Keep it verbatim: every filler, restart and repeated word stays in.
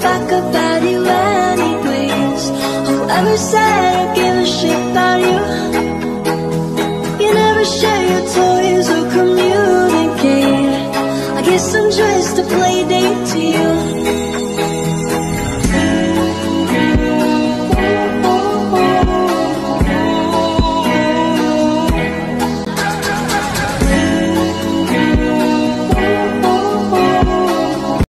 back about you anyways. Whoever said I give a shit about you, you never share your toys or communicate. I guess I'm just a play